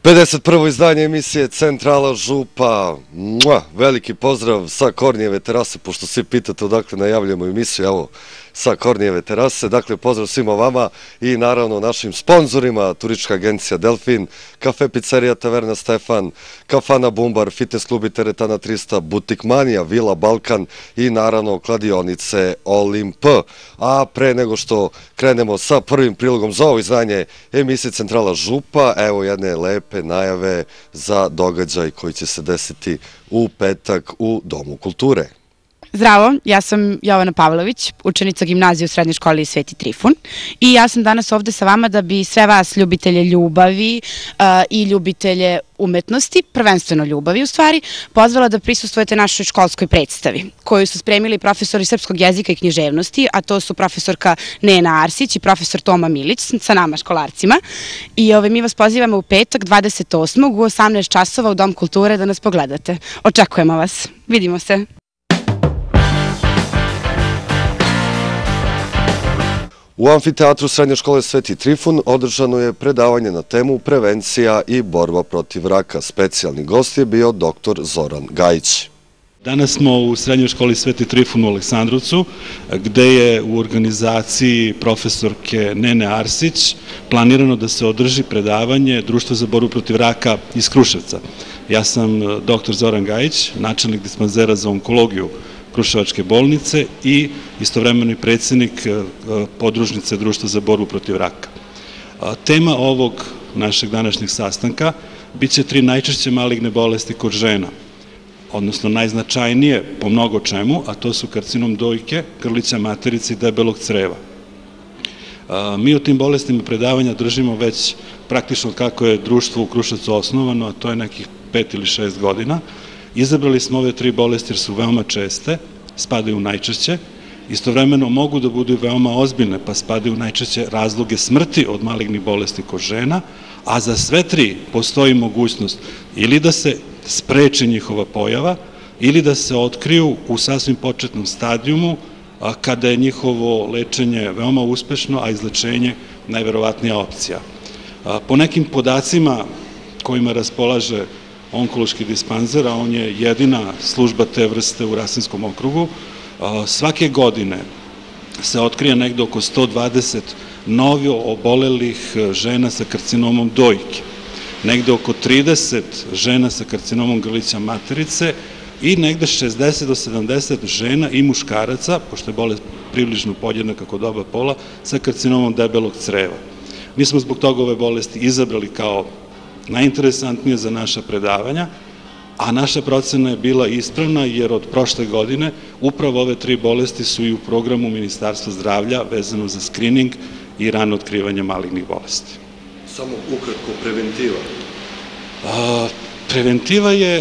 51. izdanje emisije Centrala Župa. Veliki pozdrav sa Kornijeve terase, pošto svi pitate odakle najavljamo emisiju, evo, sa Kornijeve terase. Dakle, pozdrav svima vama i naravno našim sponzorima, turistička agencija Delfin, kafe pizzerija Taverna Stefan, kafana Bumbar, fitness klubi Teretana 300, butik Manija, Vila Balkan i naravno kladionice Olimp. A pre nego što krenemo sa prvim prilogom za ovo izdanje emisije Centrala Župa, evo jedne lepe najave za događaj koji će se desiti u petak u Domu kulture. Zdravo, ja sam Jovana Pavlović, učenica gimnazije u srednjoj školi Sveti Trifun i ja sam danas ovde sa vama da bi sve vas ljubitelje ljubavi i ljubitelje umetnosti, prvenstveno ljubavi u stvari, pozvala da prisustvujete našoj školskoj predstavi koju su spremili profesori srpskog jezika i književnosti, a to su profesorka Nena Arsić i profesor Toma Milić sa nama školarcima. I mi vas pozivamo u petak 28. u 18 časova u Dom kulture da nas pogledate. Očekujemo vas. Vidimo se. U amfiteatru Srednje škole Sveti Trifun održano je predavanje na temu prevencija i borba protiv raka. Specijalni gost je bio dr. Zoran Gajić. Danas smo u Srednjoj školi Sveti Trifun u Aleksandrovcu, gde je u organizaciji profesorke Nene Arsić planirano da se održi predavanje Društva za borbu protiv raka iz Kruševca. Ja sam dr. Zoran Gajić, načelnik dispanzera za onkologiju Kruševačke bolnice i istovremeno i predsjednik podružnice Društva za borbu protiv raka. Tema ovog našeg današnjeg sastanka biće 3 najčešće maligne bolesti kod žena, odnosno najznačajnije po mnogo čemu, a to su karcinom dojke, grlića materice i debelog creva. Mi o tim bolestima predavanja držimo već praktično kako je društvo u Kruševcu osnovano, a to je nekih 5 ili 6 godina. Izabrali smo ove 3 bolesti jer su veoma česte, spadaju u najčešće, istovremeno mogu da budu veoma ozbiljne, pa spadaju u najčešće razloge smrti od malignih bolesti kod žena, a za sve 3 postoji mogućnost ili da se spreči njihova pojava, ili da se otkriju u sasvim početnom stadijumu, kada je njihovo lečenje veoma uspešno, a izlečenje najverovatnija opcija. Po nekim podacima kojima raspolaže onkološki dispanzer, a on je jedina služba te vrste u Rasinskom okrugu, svake godine se otkrije negde oko 120 novo obolelih žena sa karcinomom dojke, negde oko 30 žena sa karcinomom grlića materice i negde 60 do 70 žena i muškaraca, pošto je bolest približno podjednaka kod oba pola, sa karcinomom debelog creva. Mi smo zbog toga ove bolesti izabrali kao najinteresantnije za naša predavanja, a naša procena je bila ispravna jer od prošle godine upravo ove 3 bolesti su i u programu Ministarstva zdravlja vezano za skrining i rano otkrivanje malignih bolesti. Samo ukratko, preventiva? Preventiva je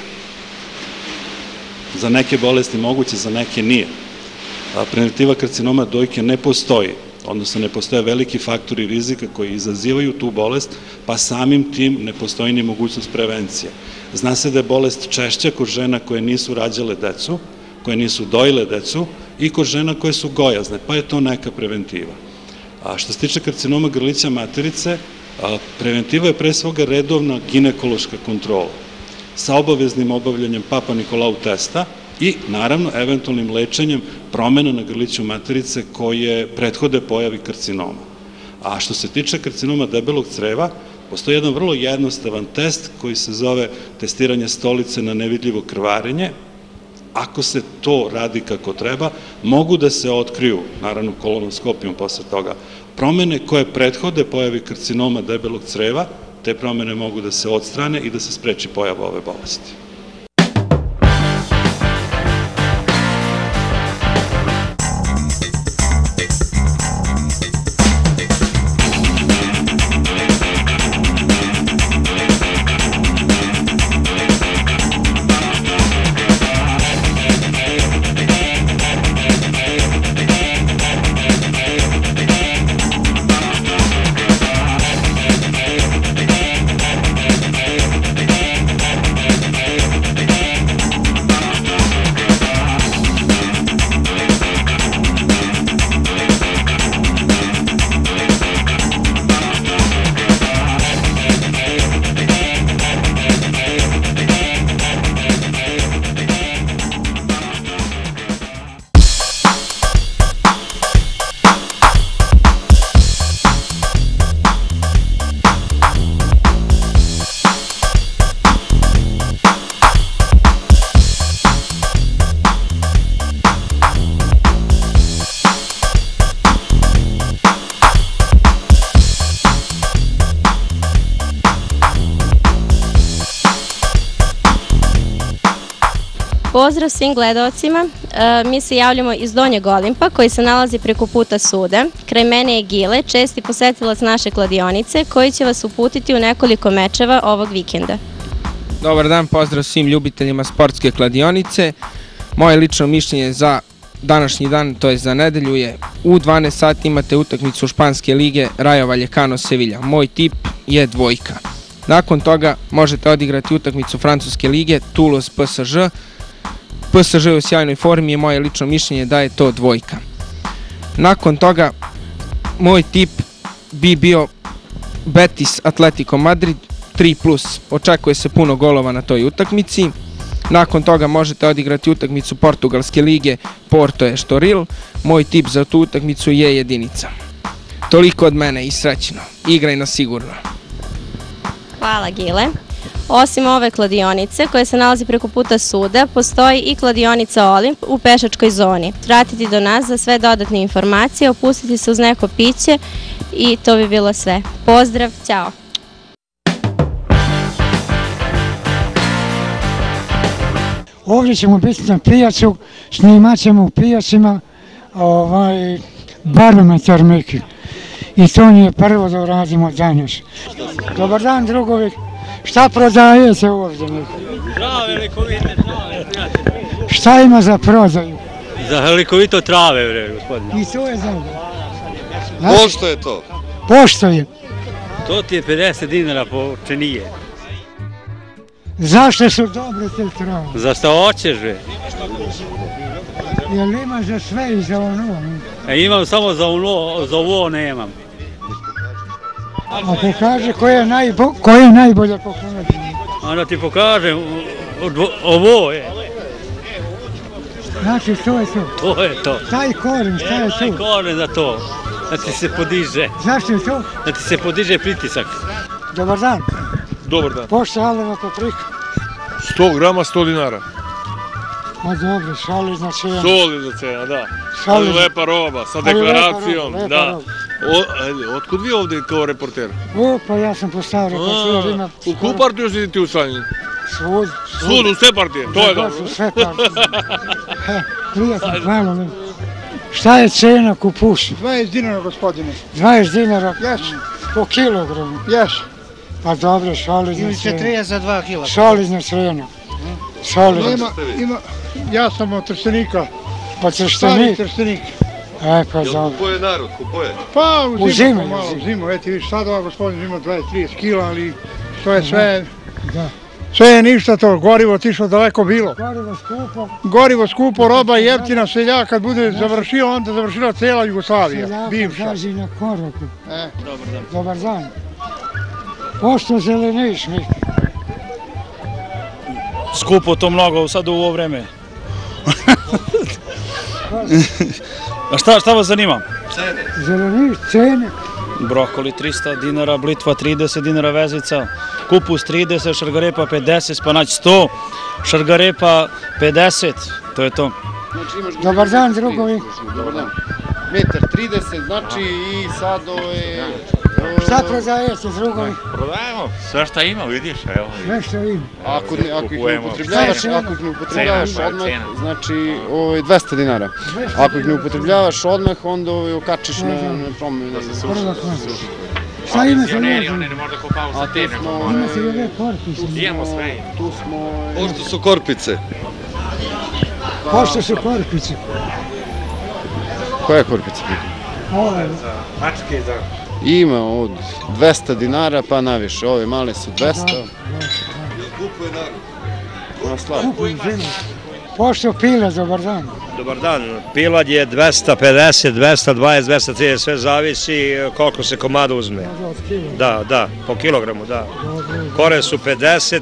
za neke bolesti moguće, za neke nije. Preventiva karcinoma dojke ne postoji, odnosno ne postoje veliki faktori rizika koji izazivaju tu bolest, pa samim tim ne postoji ni mogućnost prevencije. Zna se da je bolest češća kod žena koje nisu rađale decu, koje nisu dojile decu i kod žena koje su gojazne, pa je to neka preventiva. A što se tiče karcinoma grlića materice, preventiva je pre svega redovna ginekološka kontrola sa obaveznim obavljanjem Papa Nikolau testa i naravno eventualnim lečenjem promena na grliću materice koje prethode pojavi karcinoma. A što se tiče karcinoma debelog creva, postoji jedan vrlo jednostavan test koji se zove testiranje stolice na nevidljivo krvarenje. Ako se to radi kako treba, mogu da se otkriju, naravno kolonoskopijom posle toga, promene koje prethode pojavi karcinoma debelog creva, te promene mogu da se odstrane i da se spreči pojava ove bolesti. Pozdrav svim gledalcima, mi se javljamo iz Donjeg Olimpa koji se nalazi preko puta suda. Kraj mene je Gile, česti posetilac naše kladionice koji će vas uputiti u nekoliko mečeva ovog vikenda. Dobar dan, pozdrav svim ljubiteljima sportske kladionice. Moje lično mišljenje za današnji dan, to je za nedelju, je u 12 sati imate utakmicu Španske lige Rayo Vallecano Sevilla. Moj tip je 2. Nakon toga možete odigrati utakmicu Francuske lige Toulouse PSG. PSG je u sjajnoj formi i moje lično mišljenje da je to 2. Nakon toga moj tip bi bio Betis Atletico Madrid 3+. Očekuje se puno golova na toj utakmici. Nakon toga možete odigrati utakmicu Portugalske lige Porto Estoril. Moj tip za tu utakmicu je 1. Toliko od mene i srećno. Igraj na sigurno. Hvala Gile. Osim ove kladionice koje se nalazi preko puta suda, postoji i kladionica Olimp u pešačkoj zoni. Vratiti do nas za sve dodatne informacije, opustiti se uz neko piće i to bi bilo sve. Pozdrav, ćao! Ovdje ćemo biti na pijacu, snimat ćemo u pijacima barometar Miki. I to nije prvo da uradimo danas. Dobar dan drugovi, šta prodajete ovdje Miki? Trave, lekovite trave. Šta ima za prodaju? Za lekovito trave, bre, gospodine. I to je za... Pošto je to? Pošto je. To ti je 50 dinara po čenije. Zašto su dobre te trave? Za šta hoćeš, bre? Jel ima za sve i za ono? Imam samo za ovo nemam. A pokaže koje je najbolje pokaže. Onda ti pokažem, ovo je. Znači to je to? To je to. Taj koren, šta je to? Taj koren za to, da ti se podiže. Zašto je to? Da ti se podiže pritisak. Dobar dan. Dobar dan. Pošto aleva paprika? 100 grama, 100 dinara. Ma dobro, solidna cena. Solidna cena, da. Ali lepa roba, sa deklaracijom, da. Otkud vi ovdje kao reporter? Pa ja sam postao reporter, ima... U koju partiju si ti učlanjen? Svud. Svud, u sve partije, to je dobro. U sve partije. Prijatno, hvala mi. Šta je cena kupusa? 20 dinara, gospodine. 20 dinara? Jes. Po kilogramu? Jes. Pa dobro, solidna cena. Ili 40 za 2 kila. Solidna cena. Solidna. Ja sam od Trstenika. Pa Trstenik? Stari Trstenik. Pa dobro. Jel kupuje narod, kupuje? Pa u zimu. Zimu, eto viš sad ovaj gospodin ima 20-30 kila, ali to je sve... Da. Sve je ništa to, gorivo tišlo daleko bilo. Gorivo skupo. Gorivo skupo, roba jeftina, seljak kad bude završio, onda završila cela Jugoslavija, bivša. Seljaka gazi na koraku. Dobar dan. Dobar dan. Pošto zeleniš, Miki? Skupo to mnogo sad u ovo vreme. A šta vas zanima? Cene. Zeleniš, cene. Brokoli 300 dinara, blitva 30 dinara vezica, kupus 30, šargarepa 50, spanać 100, šargarepa 50, to je to. Dobar dan drugovi. Dobar dan. 1,30 m, znači i sad ove... Šta prodajete drugovi? Prodajemo sve šta ima, vidiš, evo. Sve što ima. Ako ih ne upotrebljavaš odmah, znači 200 dinara. Ako ih ne upotrebljavaš odmah, onda okačiš na promjene. Šta imate ovdje? Imate i ove korpice? Imamo sve. Tu smo... Pošto su korpice? Pošto su korpice? Koja je korpica? Ove. Mačke za... Ima od 200 dinara pa naviše, ove male su 200. Jel kupuje narod? Pošto pila, dobar dan. Dobar dan, pilad je 250, 220, 230, sve zavisi koliko se komada uzme. Da, po kilogramu, da. Kore su 50,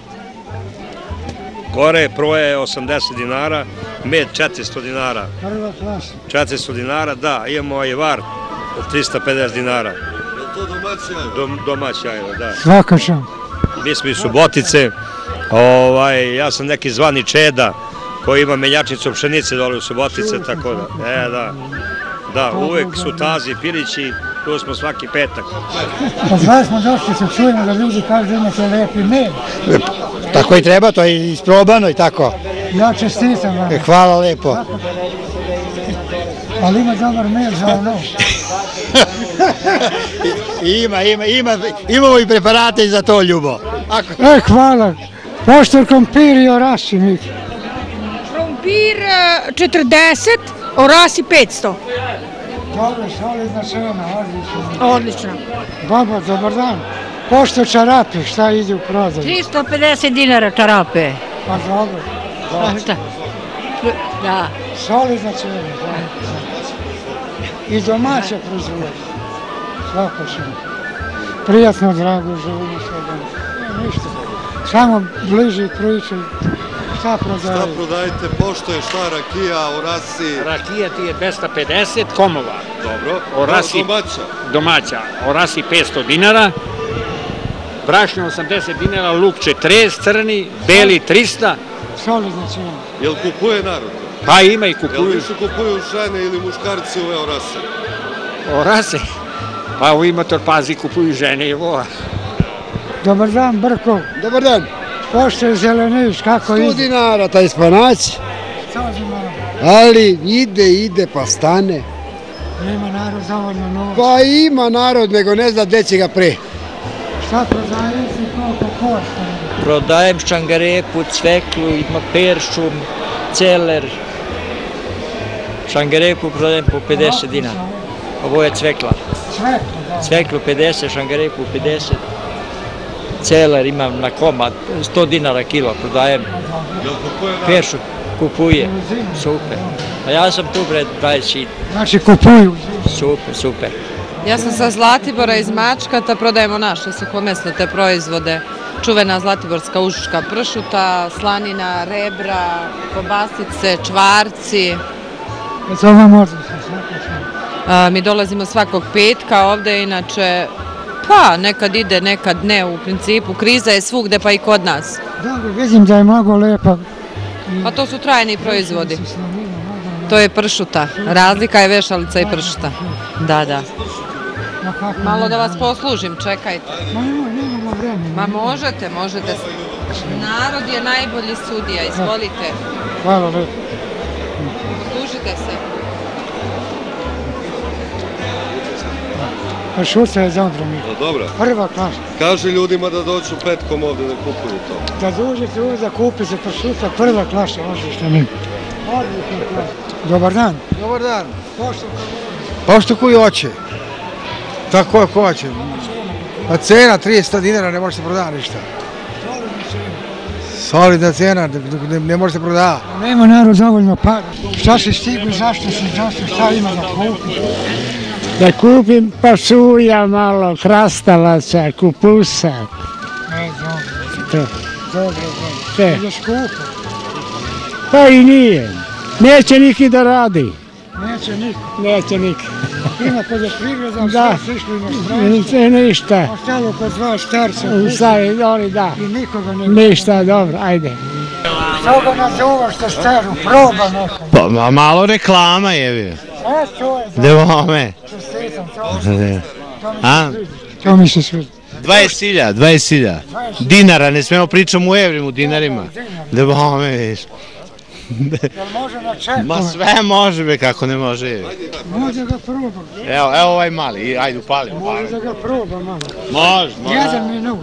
kore proje 80 dinara, med 400 dinara. Prva klasa. 400 dinara, da, imamo i var od 350 dinara. Je li to domaći jajo? Domaći jajo, da. Svaka čast. Mi smo iz Subotice, ja sam neki zvani Čeda, koji ima menjačnicu pšenice dole u Subotice, tako da, da, uvek su tazi, pilići, tu smo svaki petak. Pa zvali smo došli se čujemo da ljudi kažu da imate lepi med. Tako i treba, to je isprobano i tako. Ja čestitam vam. Hvala lepo. Ali ima dobar mail za ono. Imamo i preparate za to, Ljubo. Hvala. Pošto krompir i orasi mi. Krompir 40, orasi 500. Dobro, solidna cena, odlično. Odlično. Baba, dobar dan. Pošto čarape, šta ide u prodaju? 350 dinara čarape. Pa dobro. Šta? Da. Solidna cena, da. I domaća proizvodnja. Svako što. Prijatno, drago, želimo sve. Ništa. Samo bliži priče. Šta prodajete? Šta prodajete? Pošto je šta rakija, orasi? Rakija ti je 250 komova. Dobro. Domaća? Domaća. Orasi 500 dinara. Brašnja 80 dinara, luk 40 crni, beli 300. Solidna cena. Jel kupuje narod? Pa ima i kupuju. Jel više kupuju žene ili muškarci ove orase? Orase? Pa u Imotor Pazi kupuju žene i voa. Dobar dan, Brko. Dobar dan. Pošto je zeleniš, kako ide? 100 dinara taj spanać. Ali ide pa stane. Nema narod dovoljno novca. Pa ima narod, nego ne zna gde će ga pre. Šta prodaješ i koliko košta? Prodajem šangarepu, cveklu, ima peršum, celer. Šangarepu prodajem po 50 dinara. Ovo je cvekla. Cveklu 50, šangarepu 50. Celer imam na komad, 100 dinara kilo prodajem. Peršum kupuje, super. A ja sam tu pred 20. Znači kupuju? Super. Ja sam sa Zlatibora iz Mačkata, prodajemo naše suhomesne te proizvode. Čuvena zlatiborska ušuška pršuta, slanina, rebra, kobasice, čvarci. To vam odlično, Mi dolazimo svakog petka, ovde inače, pa nekad ide, nekad ne, u principu. Kriza je svugde, pa i kod nas. Dobro, vidim da je mnogo lepa. Pa to su trajni proizvodi. To je pršuta. Razlika je vešalica i pršuta. Da. Malo da vas poslužim, čekajte. Nemamo vremena. Ma možete. Narod je najbolji sudija, izvolite. Hvala lepo. Služite se. Pršuta je dobro mi. Dobro. Prva klasa. Kaži ljudima da dođu petkom ovde da kupuju to. Da dođete ovdje da kupite pršuta, prva klasa, odlično mi. Odlično klasa. Dobar dan. Dobar dan. Pošto koji hoće. Tako je ko hoće. A cena 300 dinara ne može se prodati ništa. Solidna cena, ne može se prodati. Nema narod dovoljno para. Šta si stigli, zašto si došao, šta ima da kupi? Da kupim pasulja malo, krastavaca, kupusa. Dobro. Ideš kupo? Pa i nije. Neće niki da radi. Neće niko. Ima poljoprivreda, sve sišli na stranicu. Ništa. Ostalo kod dva starca. Oni da. I nikoga ne... Ništa, dobro, ajde. Što ga nazovaš što staru, proba neko. Pa malo reklama je. To je. Devome. To mi se sviđa. 20.000 dinara, ne smemo pričamo u evrima, u dinarima. Devome, viš. Jel može na čepu? Ma sve može be, kako ne može. Može ga probam. Evo ovaj mali, ajde upalimo. Može da ga probam malo. Može. 1 minut.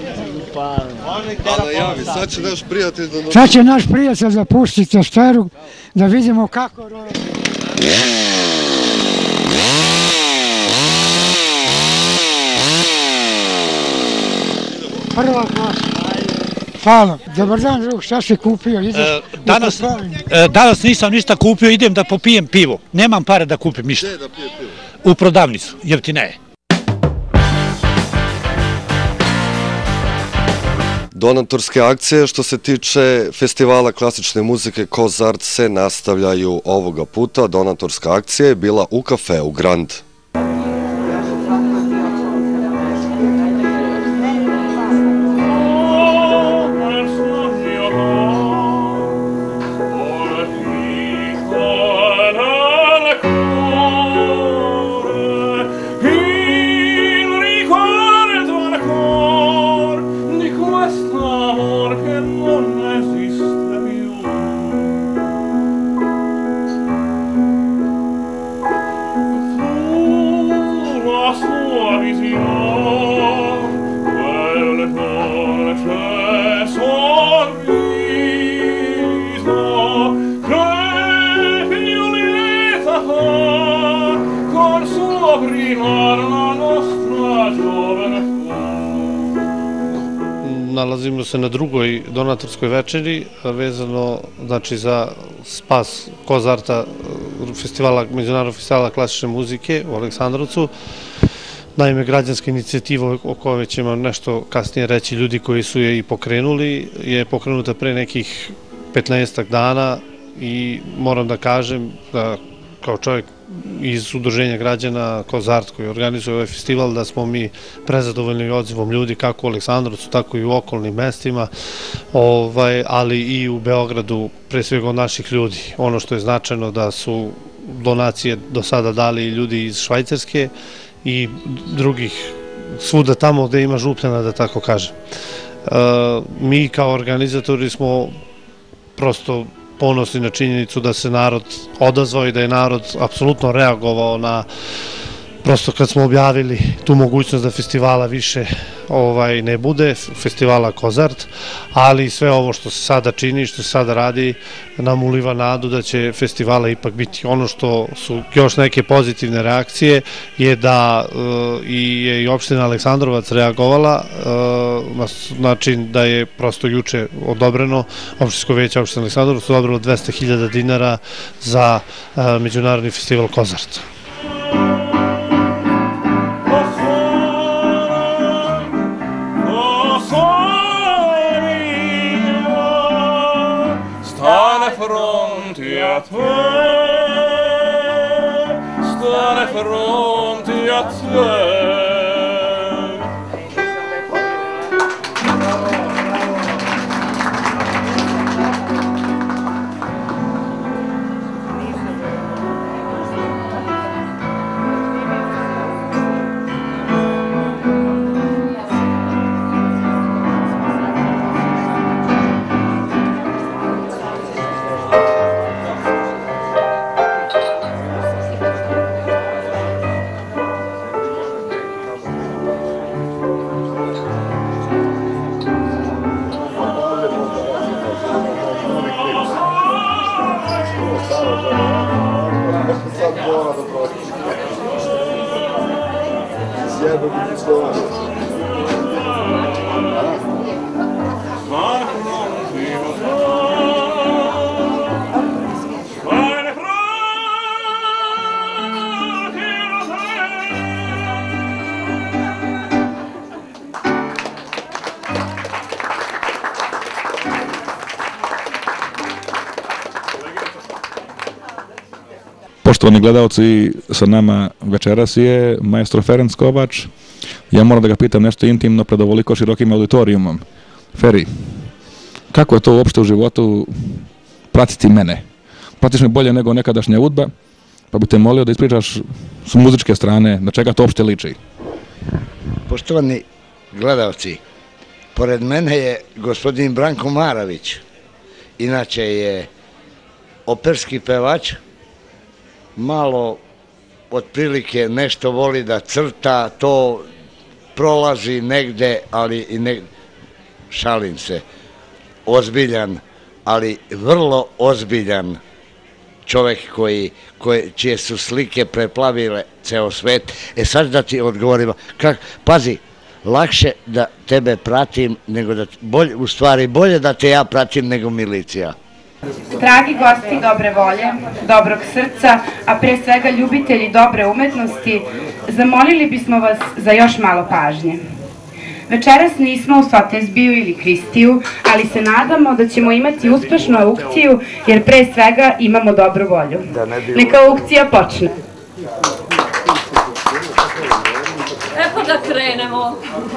Ali javi, sad će naš prijatelj da... Sad će naš prijatelj da pusti testeru, da vidimo kako roje. Prva klasa. Hvala. Dobar dan, drug, šta si kupio? Danas nisam ništa kupio, idem da popijem pivo. Nemam pare da kupim ništa. Gde da pije pivo? U prodavnicu, jeftine. Donatorske akcije što se tiče festivala klasične muzike Kozart se nastavljaju ovoga puta. Donatorska akcija je bila u kafeu Grand. nalazimo se na drugoj donatorskoj večeri, vezano za spas Kozarta, Međunarodnog festivala klasične muzike u Aleksandrovcu. Naime, građanska inicijativa o kojoj ćemo nešto kasnije reći, ljudi koji su je i pokrenuli, je pokrenuta pre nekih 15 dana i moram da kažem da kao čovjek iz udruženja građana Kozart koji organizuje ovaj festival, da smo mi prezadovoljni odzivom ljudi kako u Aleksandrovcu, tako i u okolnim mestima, ali i u Beogradu, pre svega od naših ljudi. Ono što je značajno da su donacije do sada dali ljudi iz Švajcarske i drugih, svuda tamo gde ima župljana, da tako kažem. Mi kao organizatori smo prosto ponosni na činjenicu da se narod odazvao i da je narod apsolutno reagovao na, prosto kad smo objavili tu mogućnost da festivala više ne bude, festivala Kozart, ali sve ovo što se sada čini, što se sada radi, nam uliva nadu da će festivala ipak biti. Ono što su još neke pozitivne reakcije je da je i opština Aleksandrovac reagovala na način da je prosto juče odobreno, opštinsko veće opštine Aleksandrovac odobrilo 200.000 dinara za Međunarodni festival Kozart. Stare fronti a te. Poštovani gledalci, sa nama večeras je maestro Ferenc Kovač. Ja moram da ga pitam nešto intimno pred ovoliko širokim auditorijumom. Feri, kako je to uopšte u životu pratiti mene? Pratiš me bolje nego nekadašnja udba, pa bih te molio da ispričaš s muzičke strane na čega to uopšte liči. Poštovani gledalci, pored mene je gospodin Branko Maravić. Inače je operski pevač, malo otprilike nešto voli da crta, to prolazi negde, ali i negde, šalim se, ozbiljan, ali vrlo ozbiljan čovek čije su slike preplavile ceo svet. Sad da ti odgovorim, pazi, lakše da tebe pratim nego da, u stvari bolje da te ja pratim nego milicija. Dragi gosti dobre volje, dobrog srca, a pre svega ljubitelji dobre umetnosti, zamolili bismo vas za još malo pažnje. Večeras nismo u Sotesbiju ili Kristiju, ali se nadamo da ćemo imati uspešnu aukciju jer pre svega imamo dobru volju. Neka aukcija počne. Evo da krenemo.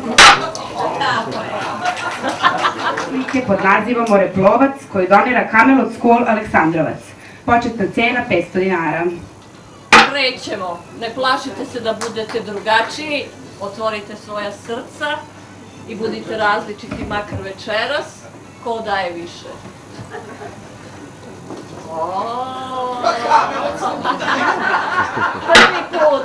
Slike pod nazivom Moreplovac koji donira Camelot School Aleksandrovac. Početna cena 500 dinara. Krećemo. Ne plašite se da budete drugačiji, otvorite svoja srca i budite različiti makar večeras. Ko daje više? Prvi put.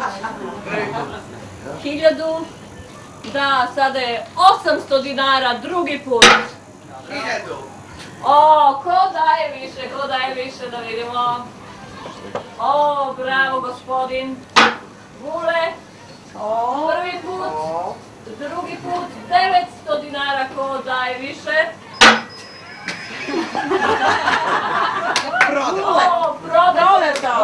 1000. Da, sada je 800 dinara, drugi put. 1000. Ko daje više, da vidimo. Bravo gospodin. Vule. Prvi put, drugi put, 900 dinara, ko daje više? Prodata!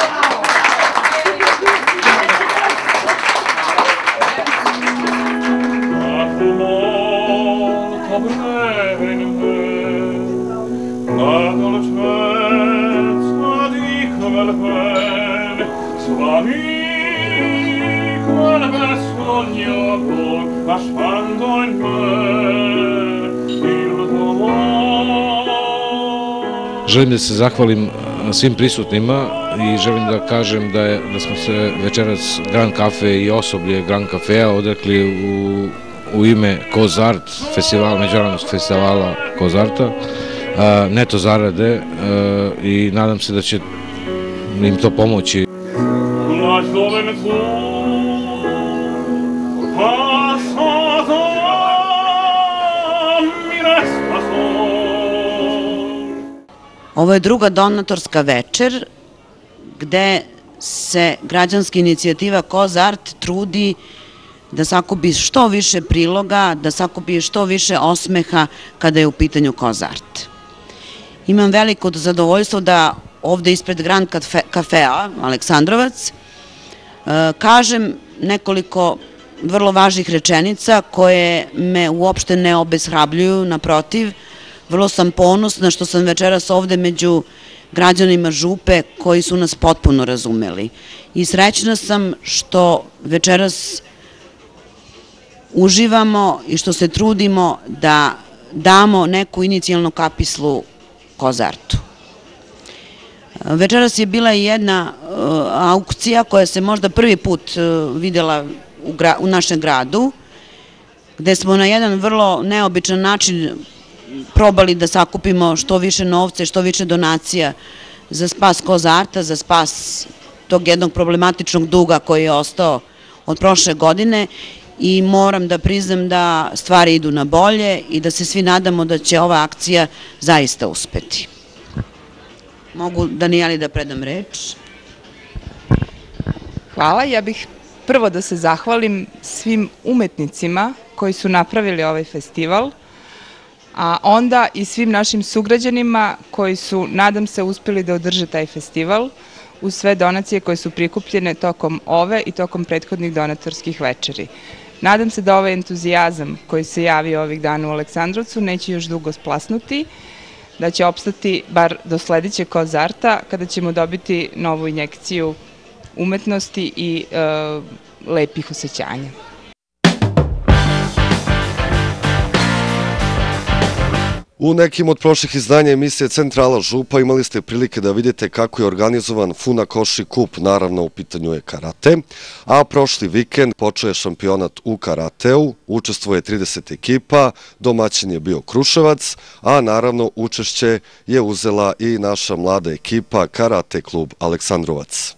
Želim da se zahvalim svim prisutnima i želim da kažem da smo se večeras Grand Cafe i osoblje Grand Cafea odrekli u ime Kozart, međunarodnog festivala Kozarta, neto zarade i nadam se da će im to pomoći. Ovo je druga donatorska večer gde se građanska inicijativa Kozart trudi da sakupi što više priloga, da sakupi što više osmeha kada je u pitanju Kozart. Imam veliko zadovoljstvo da ovde ispred Grand Cafea Aleksandrovac kažem nekoliko vrlo važnih rečenica koje me uopšte ne obeshrabljuju, naprotiv, vrlo sam ponosna što sam večeras ovde među građanima Župe koji su nas potpuno razumeli. I srećna sam što večeras uživamo i što se trudimo da damo neku inicijalnu kapislu Kozartu. Večeras je bila i jedna aukcija koja se možda prvi put videla u našem gradu, gde smo na jedan vrlo neobičan način probali da sakupimo što više novca i što više donacija za spas Kozarta, za spas tog jednog problematičnog duga koji je ostao od prošle godine i moram da priznam da stvari idu na bolje i da se svi nadamo da će ova akcija zaista uspeti. Mogu Danijeli da predam reč? Hvala, ja bih prvo da se zahvalim svim umetnicima koji su napravili ovaj festival, a onda i svim našim sugrađanima koji su, nadam se, uspeli da održe taj festival uz sve donacije koje su prikupljene tokom ove i tokom prethodnih donatorskih večeri. Nadam se da ovaj entuzijazam koji se javio ovih dana u Aleksandrovcu neće još dugo splasnuti, da će opstati bar do sledećeg Kozarta kada ćemo dobiti novu injekciju umetnosti i lepih osjećanja. U nekim od prošlih izdanja emisije Centrala Župa imali ste prilike da vidite kako je organizovan Funakoshi Kup, naravno u pitanju je karate, a prošli vikend počeo je šampionat u karateu, učestvuje 30 ekipa, domaćin je bio Kruševac, a naravno učešće je uzela i naša mlada ekipa Karate klub Aleksandrovac.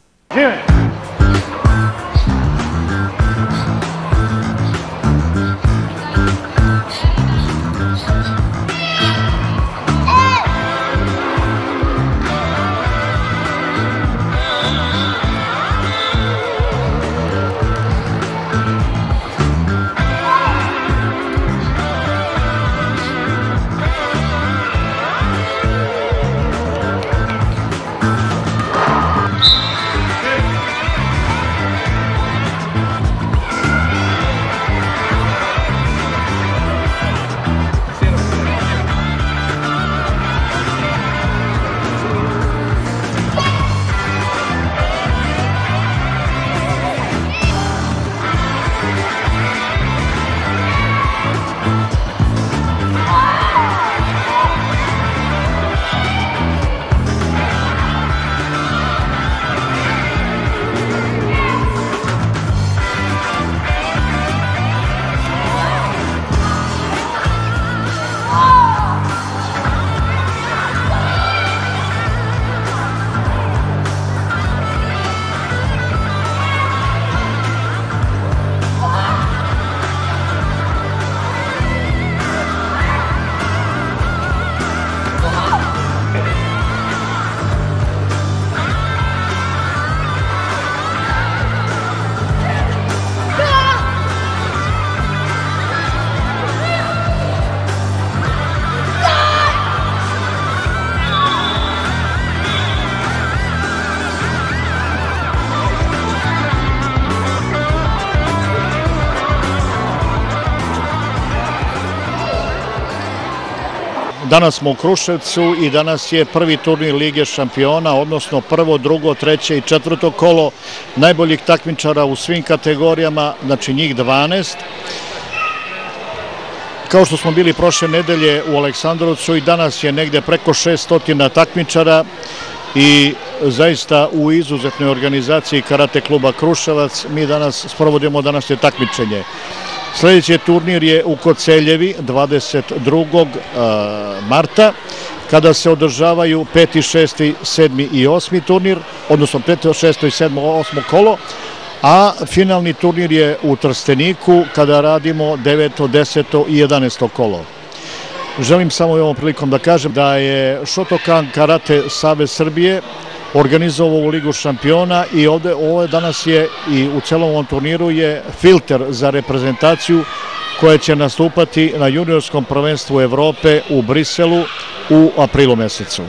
Danas smo u Kruševcu i danas je prvi turnir Lige šampiona, odnosno prvo, drugo, treće i četvrto kolo najboljih takmičara u svim kategorijama, znači njih 12. Kao što smo bili prošle nedelje u Aleksandrovcu i danas je negde preko 600 takmičara i zaista u izuzetnoj organizaciji Karate kluba Kruševac mi danas sprovodimo današnje takmičenje. Sljedeći turnir je u Koceljevi 22. marta, kada se održavaju 5., 6., 7. i 8. turnir, odnosno 5., 6., 7., 8. kolo, a finalni turnir je u Trsteniku, kada radimo 9., 10. i 11. kolo. Želim samo i ovom prilikom da kažem da je Shotokan Karate Savez Srbije organizovao u Ligu šampiona i ovo danas je i u celom ovom turniru je filter za reprezentaciju koja će nastupati na juniorskom prvenstvu Evrope u Briselu u aprilu mesecu.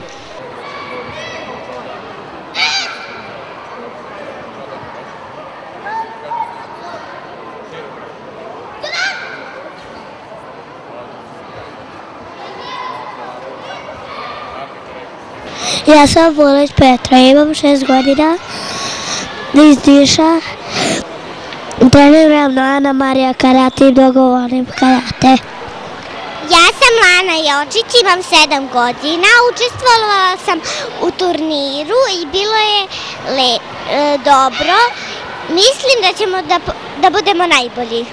Ja sam Vulić Petra, imam 6 godina iz Niša. Treniram Ana Marija karate i mnogo volim karate. Ja sam Lana Jočić, imam 7 godina, učestvovala sam u turniru i bilo je dobro. Mislim da ćemo da budemo najbolji.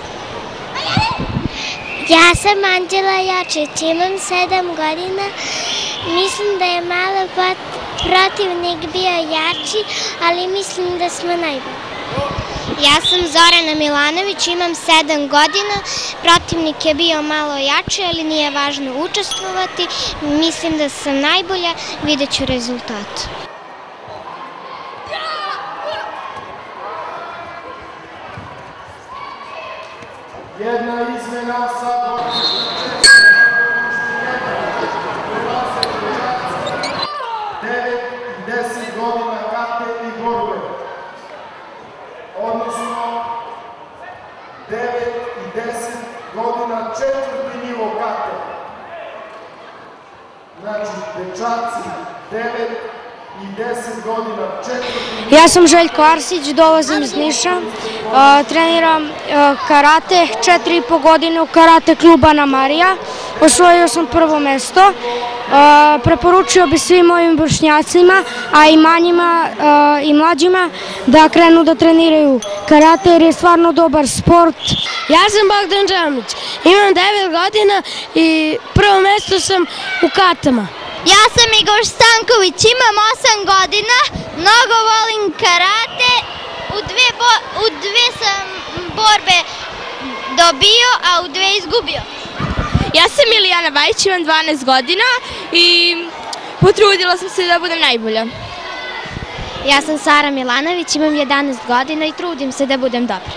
Ja sam Anđela Jačić, imam 7 godina. Mislim da je malo protivnik bio jači, ali mislim da smo najbolji. Ja sam Zorana Milanović, imam 7 godina. Protivnik je bio malo jači, ali nije važno učestvovati. Mislim da sam najbolja, vidjet ću rezultat. Jedna izmena sa 9-10 godina kate i borbe, odnosno 9 i 10 godina četvrti nivo kate. Znači, dečaci 9 i 10 godina četvrti nivo. Ja sam Željko Arsić, dolazim iz Niša, treniram karate 4,5 godine u karate kluba Ana Marija. Osvojio sam prvo mesto. Preporučio bi svim mojim vršnjacima, a i manjima i mlađima da krenu da treniraju karate jer je stvarno dobar sport. Ja sam Bogdan Džamić, imam 9 godina i prvo mesto sam u katama. Ja sam Igor Stanković, imam 8 godina, mnogo volim karate, u dve sam borbe dobio, a u 2 izgubio. Ja sam Milijana Bajić, imam 12 godina i potrudila sam se da budem najbolja. Ja sam Sara Milanović, imam 11 godina i trudim se da budem dobra.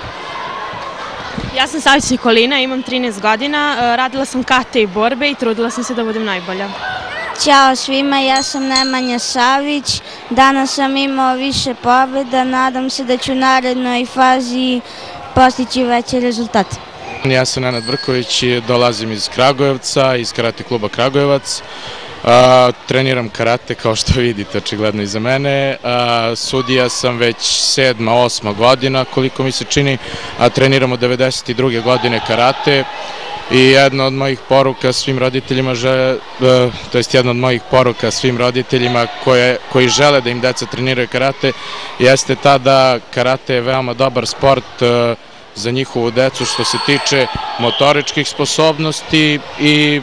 Ja sam Savić Nikolina, imam 13 godina, radila sam kate i borbe i trudila sam se da budem najbolja. Ćao svima, ja sam Nemanja Savić, danas sam imao više pobjeda, nadam se da ću u narednoj fazi postići veće rezultate. Ja sam Nenad Brković, dolazim iz Kragujevca, iz karate kluba Kragujevac. Treniram karate kao što vidite očigledno iza mene. Sudija sam već 7. 8. godina koliko mi se čini, a treniram od 92. godine karate. I jedna od mojih poruka svim roditeljima, jedna od mojih poruka svim roditeljima koji žele da im deca treniraju karate, jeste ta da karate je veoma dobar sport za njihovu decu što se tiče motoričkih sposobnosti i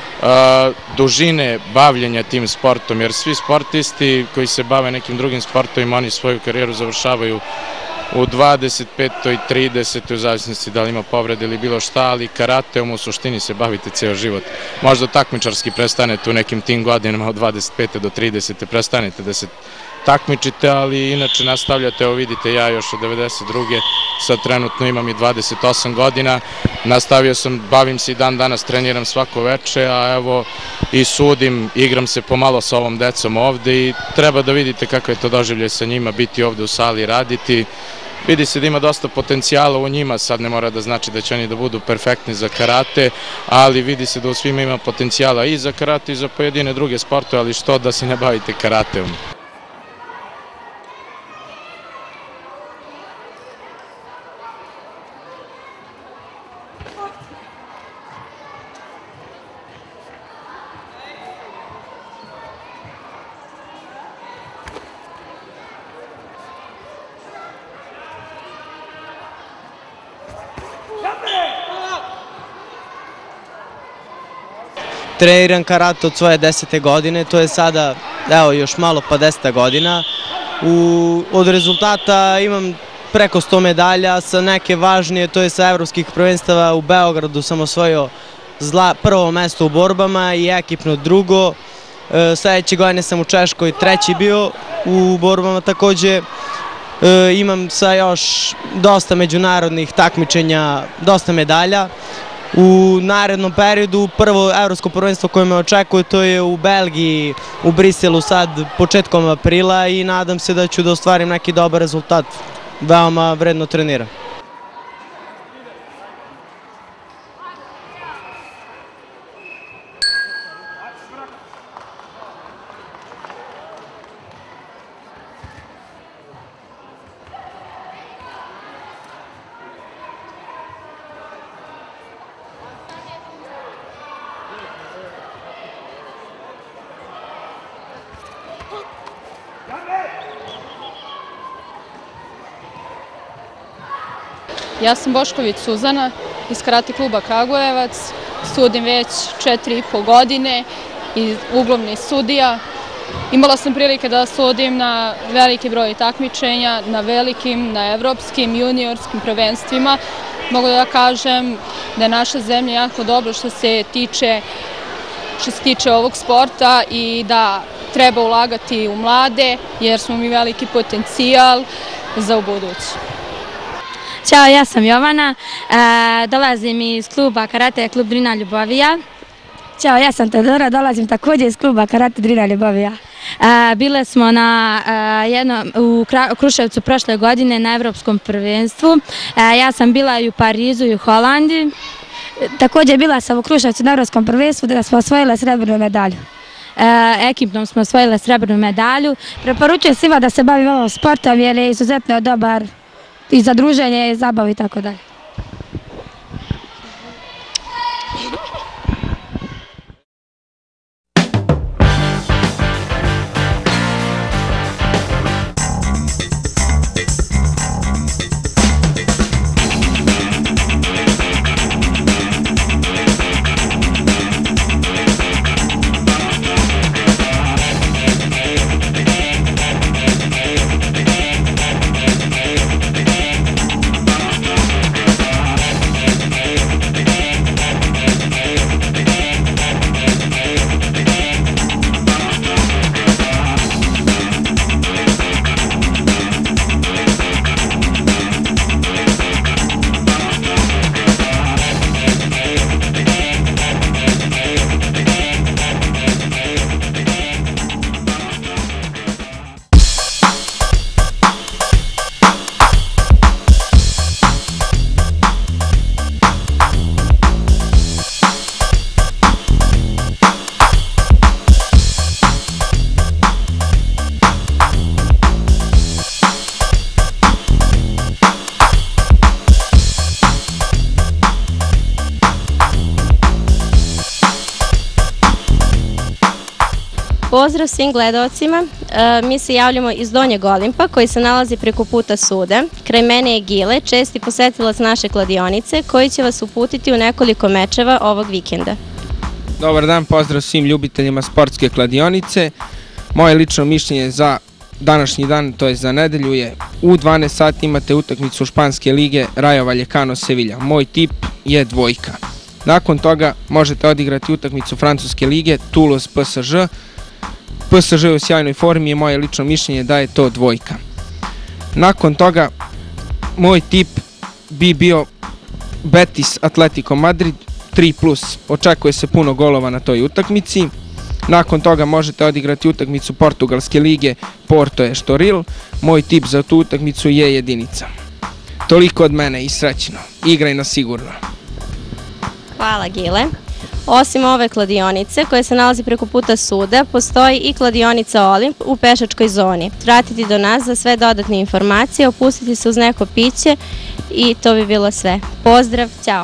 dužine bavljenja tim sportom, jer svi sportisti koji se bave nekim drugim sportovima, oni svoju karijeru završavaju u 25. i 30. u zavisnosti da li ima povrede ili bilo šta, ali karateom u suštini se bavite ceo život. Možda takmičarski prestanete u nekim tim godinama od 25. do 30. prestanete da se takmičite, ali inače nastavljate, evo vidite ja još od 92. sad trenutno imam i 28 godina, nastavio sam, bavim se i dan danas, treniram svako veče, a evo i sudim, igram se pomalo sa ovom decom ovde i treba da vidite kako je to doživljaj sa njima, biti ovde u sali, raditi. Vidi se da ima dosta potencijala u njima, sad ne mora da znači da će oni da budu perfektni za karate, ali vidi se da u svima ima potencijala i za karate i za pojedine druge sportove, ali što da se ne bavite karateom. Treniram karate od svoje 10. godine, to je sada, evo, još malo pa 10. godina. Od rezultata imam preko 100 medalja, sa neke važnije, to je sa evropskih prvenstava u Beogradu sam osvojio prvo mesto u borbama i ekipno drugo. Sljedeće godine sam u Češkoj treći bio u borbama, takođe imam sa još dosta međunarodnih takmičenja, dosta medalja. U narednom periodu prvo evropsko prvenstvo koje me očekuje to je u Belgiji, u Briselu sad početkom aprila i nadam se da ću da ostvarim neki dobar rezultat. Veoma vredno treniram. Ja sam Bošković Suzana iz Karate kluba Kragujevac, sudim već 4,5 godine i uglavni sudija. Imala sam prilike da sudim na veliki broj takmičenja, na velikim, na evropskim, juniorskim prvenstvima. Mogu da kažem da je naša zemlja jako dobro što se tiče ovog sporta i da treba ulagati u mlade jer smo mi veliki potencijal za ubuduće. Ćao, ja sam Jovana, dolazim iz kluba Karate klub Drina Ljubovija. Ćao, ja sam Teodora, dolazim također iz kluba Karate Drina Ljubovija. Bile smo u Kruševcu prošle godine na evropskom prvenstvu. Ja sam bila i u Parizu i u Holandiji. Također bila sam u Kruševcu na evropskom prvenstvu da smo osvojile srebrnu medalju. Ekipnom smo osvojile srebrnu medalju. Preporučujem svima da se bavi ovim sportom jer je izuzetno dobar i za druženje, zabavu i tako dalje. Pozdrav svim gledalcima, mi se javljamo iz Donjeg Olimpa koji se nalazi preko puta suda. Kraj mene je Gile, česti posetilac naše kladionice koji će vas uputiti u nekoliko mečeva ovog vikenda. Dobar dan, pozdrav svim ljubiteljima sportske kladionice. Moje lično mišljenje za današnji dan, to je za nedelju, je u 12 sati imate utakmicu Španske lige Rayo Vallecano Sevilla. Moj tip je 2. Nakon toga možete odigrati utakmicu Francuske lige Toulouse PSG. PSG je u sjajnoj formi i moje lično mišljenje da je to 2. Nakon toga moj tip bi bio Betis Atletico Madrid 3+. Očekuje se puno golova na toj utakmici. Nakon toga možete odigrati utakmicu Portugalske lige Porto Estoril. Moj tip za tu utakmicu je 1. Toliko od mene i srećno. Igraj na sigurno. Hvala Gile. Osim ove kladionice koja se nalazi preko puta suda, postoji i kladionica Olimp u pešačkoj zoni. Vratiti do nas za sve dodatne informacije, opustiti se uz neko piće i to bi bilo sve. Pozdrav, ćao!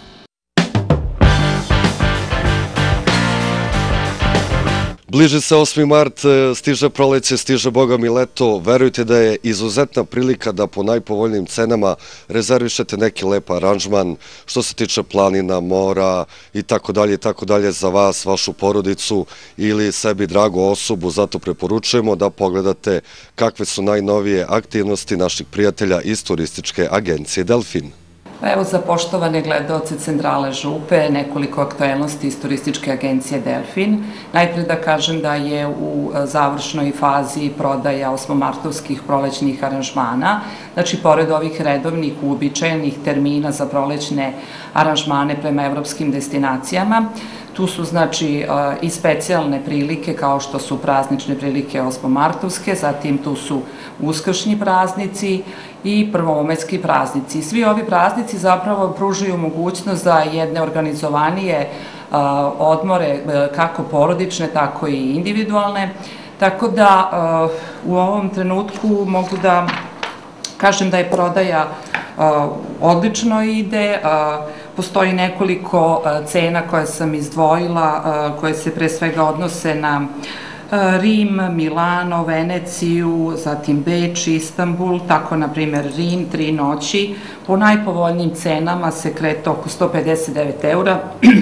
Bliži se 8. mart, stiže proleće, stiže Boga mi leto. Verujte da je izuzetna prilika da po najpovoljnijim cenama rezervišete neki lep aranžman što se tiče planina, mora i tako dalje za vas, vašu porodicu ili sebi dragu osobu. Zato preporučujemo da pogledate kakve su najnovije aktivnosti naših prijatelja iz turističke agencije Delfin. Evo za poštovane gledaoce Centrale Župe nekoliko aktuelnosti iz turističke agencije Delfin. Najpre da kažem da je u završnoj fazi prodaja osmomartovskih prolećnih aranžmana. Znači, pored ovih redovnih uobičajenih termina za prolećne aranžmane prema evropskim destinacijama, tu su znači i specijalne prilike kao što su praznične prilike osmomartovske, zatim tu su uskršnji praznici i prvomajski praznici. Svi ovi praznici zapravo pružaju mogućnost za jedne organizovanije odmore, kako porodične, tako i individualne. Tako da u ovom trenutku mogu da kažem da je prodaja odlično ide. Postoji nekoliko cena koje sam izdvojila, koje se pre svega odnose na Rim, Milano, Veneciju, zatim Beč, Istanbul, tako na primjer Rim, 3 noći. Po najpovoljnijim cenama se kreta oko 159 eura.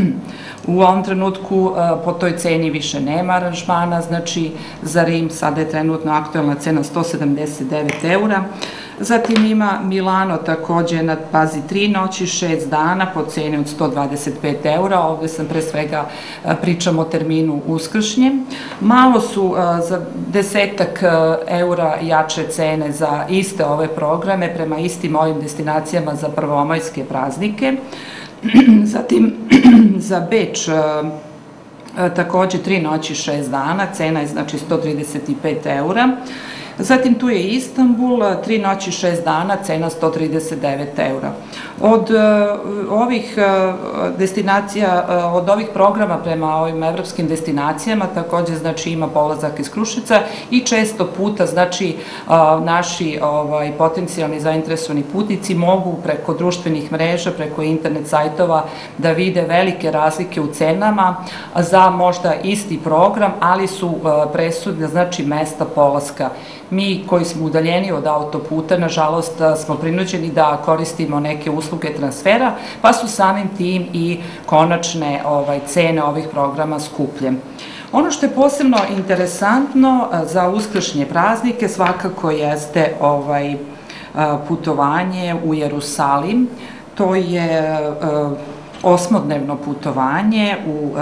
U ovom trenutku po toj ceni više nema aranžmana, znači za Rim sada je trenutno aktuelna cena 179 eura. Zatim ima Milano takođe na bazi 3 noći, 6 dana po ceni od 125 eura. Ovde sam pre svega pričam o terminu uskršnjem. Malo su za 10 eura jače cene za iste ove programe prema istim ovim destinacijama za prvomajske praznike. Zatim za Beč takođe 3 noći, 6 dana, cena je znači 135 eura. Zatim tu je Istanbul, 3 noći, 6 dana, cena 139 eura. Od ovih destinacija, od ovih programa prema ovim evropskim destinacijama takođe znači ima polazak iz Kruševca i često puta znači naši potencijalni zainteresovani putnici mogu preko društvenih mreža, preko internet sajtova da vide velike razlike u cenama za možda isti program, ali su presudne znači mesta polaska. Mi koji smo udaljeni od autoputa, nažalost, smo prinuđeni da koristimo neke usluge transfera, pa su samim tim i konačne cene ovih programa skuplje. Ono što je posebno interesantno za uskršnje praznike svakako jeste putovanje u Jerusalim. To je 8-dnevno putovanje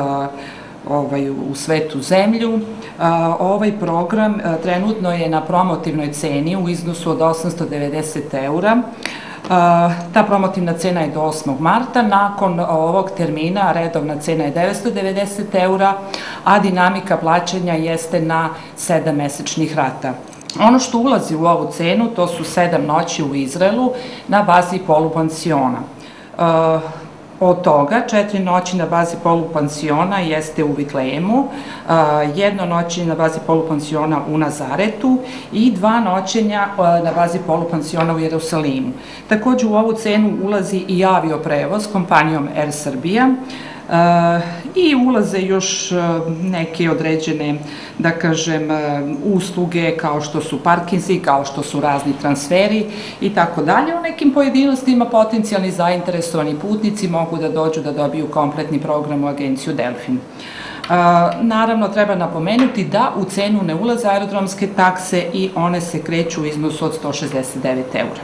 u svetu zemlju. Ovaj program trenutno je na promotivnoj ceni u iznosu od 890 eura. Ta promotivna cena je do 8. marta. Nakon ovog termina redovna cena je 990 eura, a dinamika plaćanja jeste na 7 mesečnih rata. Ono što ulazi u ovu cenu, to su 7 noći u Izraelu na bazi polupansiona. Od toga 4 noći na bazi polupansiona jeste u Vitlejemu, 1 noći na bazi polupansiona u Nazaretu i 2 noćenja na bazi polupansiona u Jerusalimu. Takođe u ovu cenu ulazi i avioprevoz kompanijom Air Srbija i ulaze još neke određene, da kažem, usluge kao što su parkinzi, kao što su razni transferi i tako dalje. U nekim pojedinostima potencijalni zainteresovani putnici mogu da dođu da dobiju kompletni program u agenciju Delfin. Naravno, treba napomenuti da u cenu ne ulaze aerodromske takse i one se kreću u iznosu od 169 eura.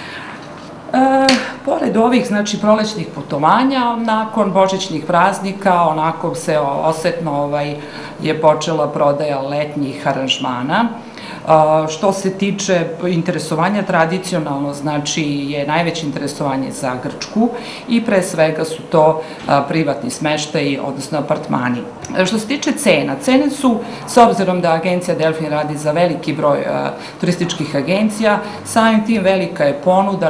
Pored ovih, znači, prolećnih putovanja, nakon božićnih praznika, onako se osetno je počela prodaja letnjih aranžmana. Što se tiče interesovanja tradicionalno, znači je najveće interesovanje za Grčku i pre svega su to privatni smeštaji, odnosno apartmani. Što se tiče cena, cene su, s obzirom da agencija Delfin radi za veliki broj turističkih agencija, samim tim velika je ponuda,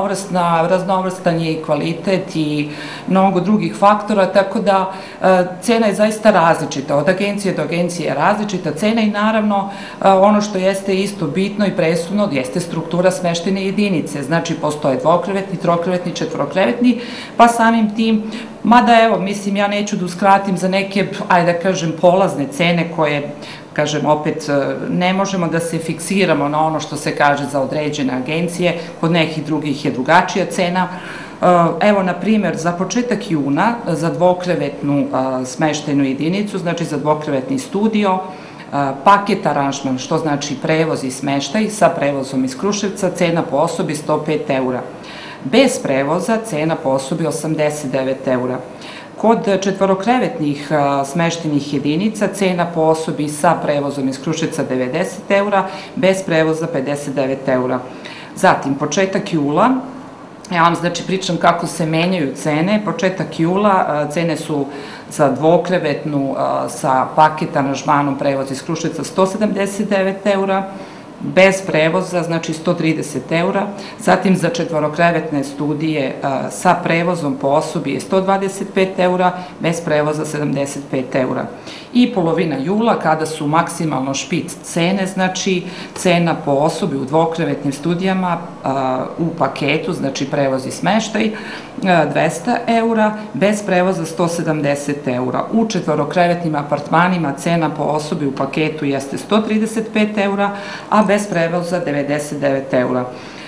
raznovrstan je i kvalitet i mnogo drugih faktora, tako da cena je zaista različita, od agencije do agencije je različita cena i naravno ono što jeste isto bitno i presudno jeste struktura smeštene jedinice, znači postoje dvokrevetni, trokrevetni, četvorokrevetni, pa samim tim, mada evo, mislim, ja neću da uskratim za neke, ajde da kažem, polazne cene koje, kažem, opet ne možemo da se fiksiramo na ono što se kaže za određene agencije, kod nekih drugih je drugačija cena. Evo, na primjer, za početak juna, za dvokrevetnu smeštenu jedinicu, znači za dvokrevetni studio, paket aranžman, što znači prevoz i smeštaj sa prevozom iz Kruševca, cena po osobi 105 eura. Bez prevoza cena po osobi 89 eura. Kod četvorokrevetnih smeštenih jedinica cena po osobi sa prevozom iz Kruševca 90 eura, bez prevoza 59 eura. Zatim, početak jula, ja vam znači pričam kako se menjaju cene. Početak jula cene su za dvokrevetnu sa paket aranžmanom prevoz iz Kruševca 179 eura, bez prevoza, znači 130 eura. Zatim za četvorokrevetne studije sa prevozom po osobi je 125 eura, bez prevoza 75 eura. I polovina jula, kada su maksimalno špic cene, znači cena po osobi u dvokrevetnim studijama u paketu, znači prevoz i smeštaj, 200 eura, bez prevoza 170 eura. U četvorokrevetnim apartmanima cena po osobi u paketu jeste 135 eura, a bez prevoza 99 eura.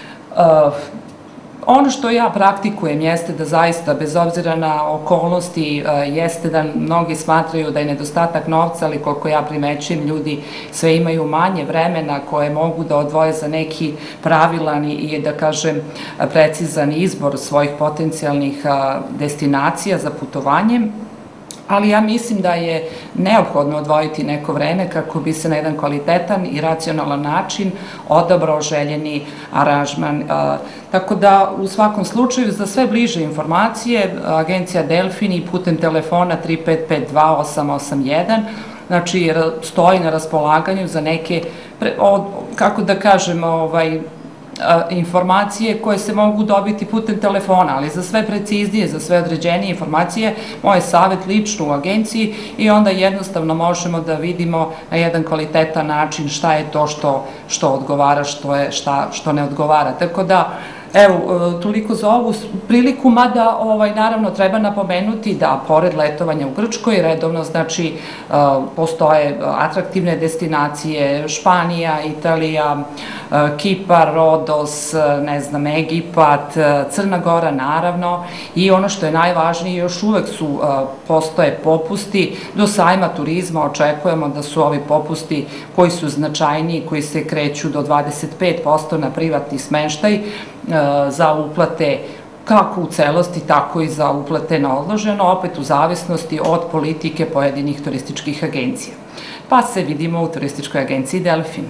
Ono što ja praktikujem jeste da zaista, bez obzira na okolnosti, jeste da mnogi smatraju da je nedostatak novca, ali koliko ja primećujem, ljudi sve imaju manje vremena koje mogu da odvoje za neki pravilan i, da kažem, precizan izbor svojih potencijalnih destinacija za putovanje. Ali ja mislim da je neophodno odvojiti neko vreme kako bi se na jedan kvalitetan i racionalan način odabrao željeni aranžman. Tako da, u svakom slučaju, za sve bliže informacije, agencija Delfin i putem telefona 3552-881, znači stoji na raspolaganju za neke, kako da kažem, informacije koje se mogu dobiti putem telefona, ali za sve preciznije, za sve određenije informacije, moj savjet lično u agenciji i onda jednostavno možemo da vidimo na jedan kvalitetan način šta je to što odgovara, što ne odgovara. Tako da, evo, toliko za ovu priliku, mada naravno treba napomenuti da pored letovanja u Grčkoj redovno, znači, postoje atraktivne destinacije, Španija, Italija, Kipar, Rodos, ne znam, Egipat, Crna Gora, naravno, i ono što je najvažnije, još uvek postoje popusti. Do sajma turizma očekujemo da su ovi popusti koji su značajniji, koji se kreću do 25% na privatni smeštaj, za uplate kako u celosti, tako i za uplate na odloženo, opet u zavisnosti od politike pojedinih turističkih agencija. Pa se vidimo u turističkoj agenciji Delfin.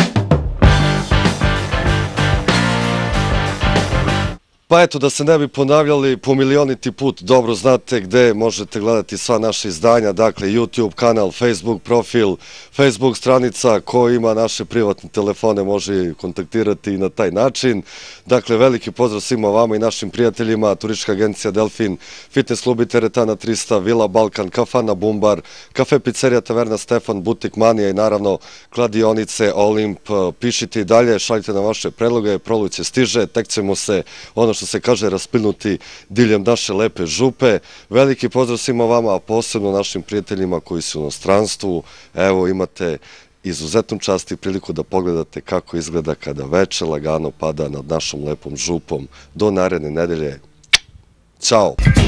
Pa eto, da se ne bi ponavljali po milioniti put, dobro znate gde možete gledati sva naša izdanja, dakle YouTube kanal, Facebook profil, Facebook stranica, ko ima naše privatne telefone može kontaktirati i na taj način. Dakle, veliki pozdrav svima vama i našim prijateljima, turistička agencija Delfin, fitness klubi Teretana 300, Vila Balkan, kafana Bumbar, kafe pizzerija Taverna Stefan, butik Manija i naravno kladionice Olimp. Pišite i dalje, šaljite na vaše predloge, proluće stiže, tek ćemo se, ono što se kaže, raspilnuti diljem naše lepe župe. Veliki pozdrav svima vama, a posebno našim prijateljima koji su u inostranstvu. Evo, imate izuzetnu čast i priliku da pogledate kako izgleda kada veče lagano pada nad našom lepom župom. Do naredne nedelje. Ćao!